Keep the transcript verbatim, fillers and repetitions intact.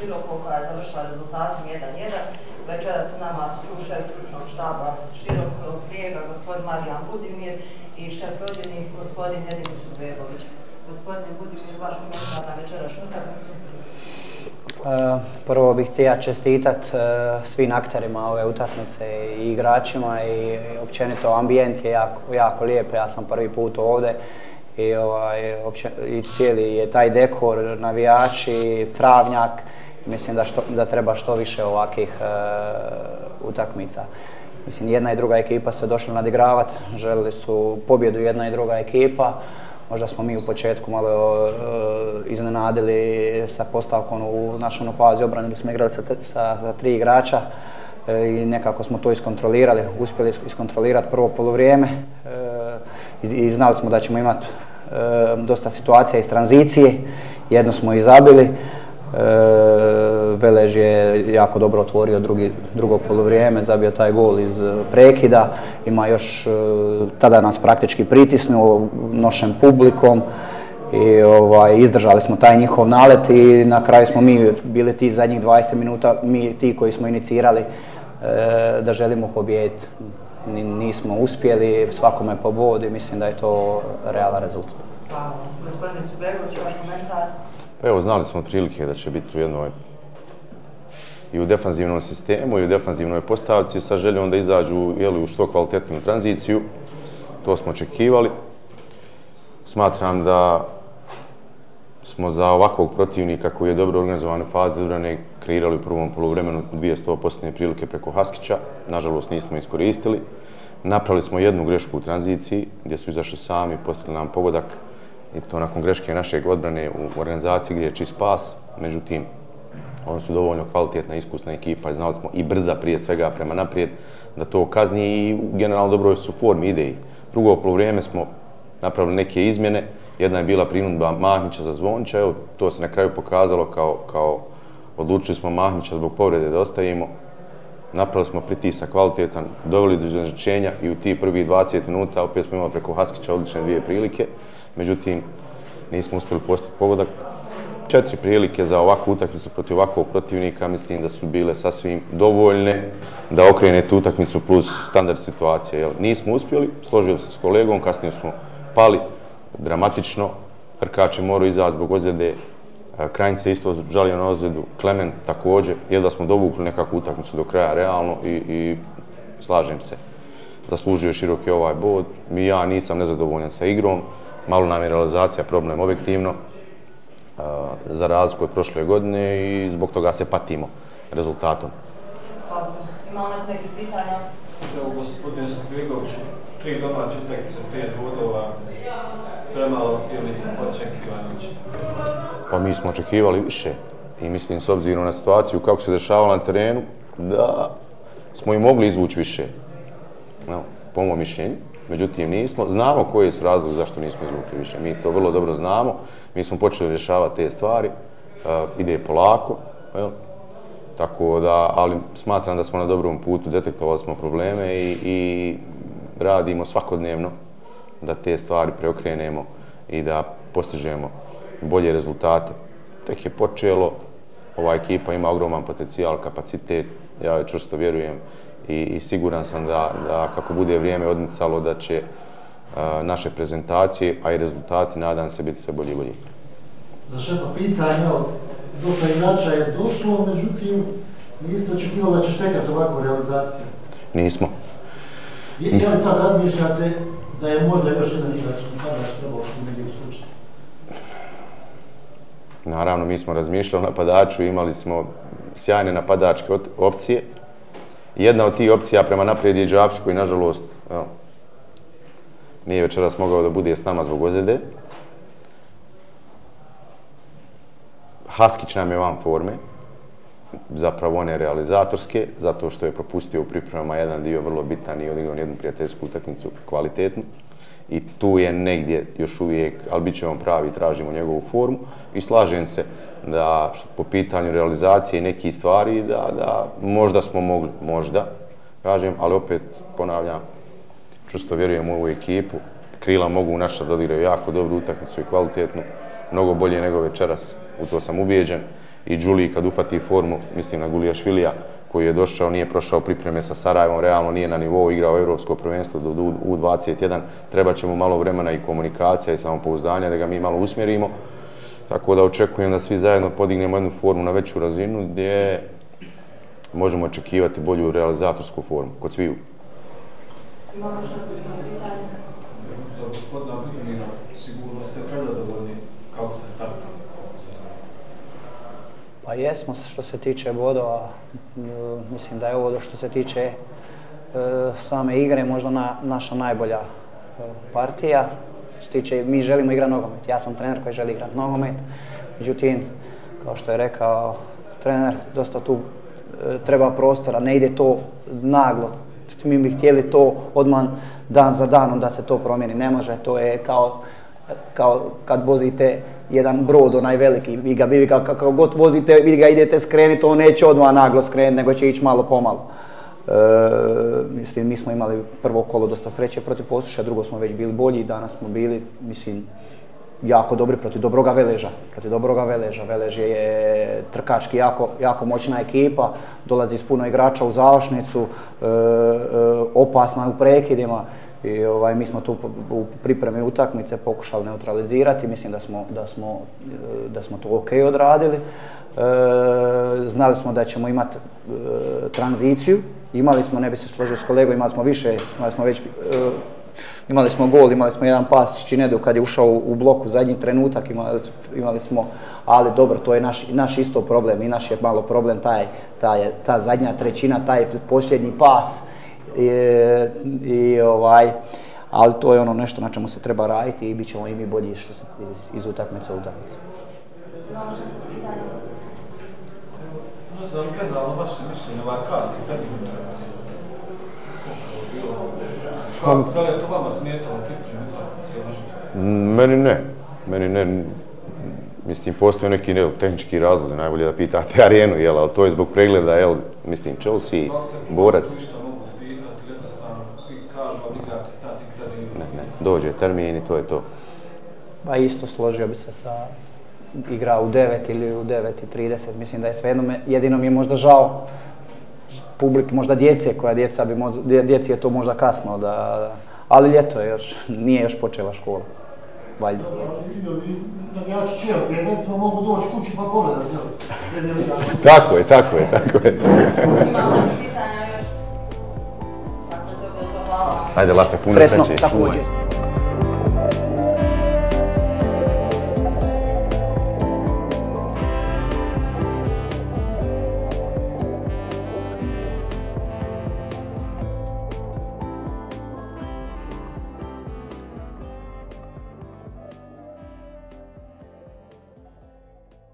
Široko koja je završila rezultatom jedan jedan. Večeras s nama su tu šef stručnog štaba Širokog Brijega, gospodin Marijan Budimir i šef rodini, gospodin Edin Subegović. Gospodine Budimir, vaš komentar na večerašnju utakmicu? Prvo bih htio čestitati svim akterima ove utakmice i igračima i općenito ambijent je jako, jako lijep. Ja sam prvi put ovdje i, ovaj, opće, i cijeli je taj dekor, navijači, travnjak. Mislim da, što, da treba što više ovakvih uh, utakmica. Mislim, jedna i druga ekipa se došla nadigravati, želili su pobjedu jedna i druga ekipa. Možda smo mi u početku malo uh, iznenadili sa postavkom u našoj fazi obrane, gdje smo igrali sa, sa, sa tri igrača uh, i nekako smo to iskontrolirali, uspjeli iskontrolirati prvo poluvrijeme uh, i, i znali smo da ćemo imati uh, dosta situacija iz tranzicije, jedno smo i zabili. E, Velež je jako dobro otvorio drugi, drugo poluvrijeme, zabio taj gol iz prekida, ima još, e, tada nas praktički pritisnuo nošen publikom i ovaj, izdržali smo taj njihov nalet i na kraju smo mi bili ti zadnjih dvadeset minuta, mi ti koji smo inicirali e, da želimo pobijediti. Nismo uspjeli, svakome po bodu i mislim da je to realan rezultat. Hvala. Gospodine Subegović, vaš komentar? Evo, znali smo otprilike da će biti u jednoj i u defanzivnom sistemu i u defanzivnoj postavci sa željom da izađu jeli, u što kvalitetniju tranziciju. To smo očekivali. Smatram da smo za ovakvog protivnika koji je dobro organizovan u fazi odbrane kreirali u prvom poluvremenu dvije sto posto prilike preko Haskića. Nažalost, nismo iskoristili. Napravili smo jednu grešku u tranziciji gdje su izašli sami, postigli nam pogodak. I to nakon greške našeg odbrane u organizaciji gdje je čist spas. Međutim, oni su dovoljno kvalitetna, iskusna ekipa i znali smo i brza prije svega prema naprijed da to kazni i generalno dobro su formi, ideji. Drugo poluvrijeme smo napravili neke izmjene. Jedna je bila prinudba Mahmića za Zvonča. Evo, to se na kraju pokazalo kao, kao odlučili smo Mahmića zbog povrede da ostavimo. Napravili smo pritisak kvalitetan, doveli do iznenađenja i u tih prvih dvadeset minuta opet smo imali preko Haskića odlične dvije prilike. Međutim, nismo uspjeli postići pogodak. Četiri prilike za ovakvu utakmicu protiv ovakvog protivnika mislim da su bile sasvim dovoljne da okrene tu utakmicu plus standard situacije. Jel, nismo uspjeli, složili se s kolegom, kasnije smo pali dramatično. Hrkač je morao izaći zbog ozljede, Krajnjić se isto žalio na ozljedu, Klement također, jedva smo dovukli nekakvu utakmicu do kraja realno i, i slažem se. Zaslužio je Široki ovaj bod. I ja nisam nezadovoljan sa igrom. Malo nam je realizacija problem objektivno, uh, za razliku od prošle godine i zbog toga se patimo rezultatom. Hvala. Ima li nekih pitanja? Evo, gospodine Subegoviću, tri domaće utakmice, pet bodova, premalo ili očekivano? Pa mi smo očekivali više i mislim s obzirom na situaciju kako se dešavala na terenu da smo i mogli izvući više, no, po mom mišljenju. Međutim, nismo. Znamo koji su razlog zašto nismo izvukli više. Mi to vrlo dobro znamo. Mi smo počeli rješavati te stvari. Uh, ide polako. Jel? Tako da, ali smatram da smo na dobrom putu, detektovali smo probleme i, i radimo svakodnevno da te stvari preokrenemo i da postižemo bolje rezultate. Tek je počelo. Ova ekipa ima ogroman potencijal, kapacitet. Ja čvrsto vjerujem i, i siguran sam da, da kako bude vrijeme odmicalo da će uh, naše prezentacije, a i rezultati, nadam se, biti sve bolji i bolji. Za šefa pitanja, dosta igrača je došlo, međutim, niste očekivali da će štekati ovakvu realizaciju? Nismo. Je, je li sad razmišljate da je možda još jedan igrač napadač trebao negdje uskočiti? Naravno, mi smo razmišljali o napadaču, imali smo sjajne napadačke opcije. Jedna od tih opcija prema naprijed je Đafić koji, nažalost, evo, nije večeras mogao da bude s nama zbog ozljede. Haskić nam je van forme, zapravo one realizatorske, zato što je propustio u pripremama jedan dio vrlo bitan i odigrao jednu prijateljsku utakmicu kvalitetnu. I tu je negdje još uvijek, ali bit će on pravi, tražimo njegovu formu. I slažem se da po pitanju realizacije nekih stvari da, da možda smo mogli, možda, kažem, ali opet ponavljam, čusto vjerujem u ovu ekipu. Krila mogu naša da odigraju jako dobru utakmicu i kvalitetnu, mnogo bolje nego večeras, u to sam ubijeđen. i Đuliji kad ufati formu, mislim na Gulijašvilija, koji je došao, nije prošao pripreme sa Sarajevom, realno nije na nivou igrao Evropsko prvenstvo do U dvadeset jedan, treba će mu malo vremena i komunikacija i samopouzdanja da ga mi malo usmjerimo. Tako da očekujem da svi zajedno podignemo jednu formu na veću razinu gdje možemo očekivati bolju realizatorsku formu kod sviju. Imamo što pitanje? Za gospodina Budimira, sigurno ste prezadovoljni kako se starta? Pa jesmo što se tiče bodova, mislim da je ovo što se tiče same igre možda naša najbolja partija. Što se tiče, mi želimo igrati nogomet, ja sam trener koji želi igrati nogomet, međutim, kao što je rekao trener, dosta tu treba prostora, ne ide to naglo. Mi bi htjeli to odmah dan za danom da se to promijeni, ne može, to je kao kao kad vozite jedan brod, onaj veliki, vi ga, vi ga kako god vozite, vi ga idete skrenuti, on neće odmah naglo skrenuti, nego će ići malo pomalo. E, mislim, mi smo imali prvo kolo dosta sreće protiv Posušja, drugo smo već bili bolji, danas smo bili, mislim, jako dobri protiv Dobroga Veleža. Protiv Dobroga Veleža. Velež je trkački jako, jako moćna ekipa, dolazi s puno igrača u završnicu, e, e, opasna u prekidima. I ovaj, mi smo tu u pripremi utakmice pokušali neutralizirati, mislim da smo, da smo, da smo to ok odradili. E, znali smo da ćemo imati e, tranziciju, imali smo, ne bi se složio s kolegom, imali smo više, imali smo već, e, imali smo gol, imali smo jedan pas Činedu kad je ušao u bloku zadnji trenutak, imali, imali smo, ali dobro, to je naš, naš isto problem i naš je malo problem taj, taj, ta zadnja trećina, taj posljednji pas. I, i ovaj, ali to je ono nešto na čemu se treba raditi i bit ćemo i mi bolji što se iz, iz utakmice u utakmicu. Možda vam generalno vaše mišljenje, ovaj kasni termin utakmice? Da li je to vama smetalo pripremi utakmice ili nešto? Meni ne. Meni ne. Mislim, postoje neki ne, tehnički razlozi, najbolje da pitate Arenu, jel, ali to je zbog pregleda, jel, mislim, Chelsea, borac. Ne, ne, dođe termin i to je to. Pa isto složio bi se sa igra u devet ili u devet i trideset, mislim da je svejedno, jedino mi je možda žao publike, možda djece, koja djeca bi, djeci je to možda kasno, da, ali ljeto je još, nije još počela škola, valjda. Navijači Chelsea, jedinstvo mogu doći kući pa pogledati, jel? Tako je, tako je, tako je. Imamo pitanja još? Tako da to je to, hvala. Ajde, Lafe, puno sreće. Sretno, također.